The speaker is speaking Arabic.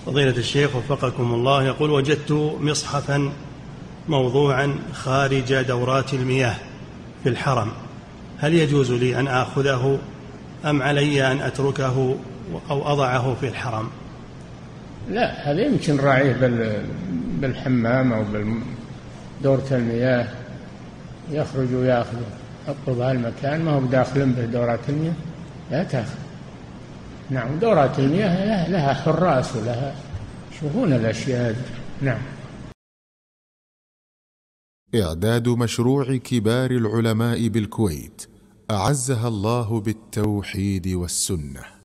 فضيلة الشيخ وفقكم الله، يقول: وجدت مصحفا موضوعا خارج دورات المياه في الحرم، هل يجوز لي أن آخذه أم علي أن أتركه أو أضعه في الحرم؟ لا، هذا يمكن راعيه بالحمام أو بدورة المياه، يخرج ويأخذه، حطه بهالمكان، ما هو بداخل به دورات المياه، لا تأخذ. نعم، دورات المياه لها حراس ولها يشوفون الأشياء هذه. نعم. إعداد مشروع كبار العلماء بالكويت أعزها الله بالتوحيد والسنة.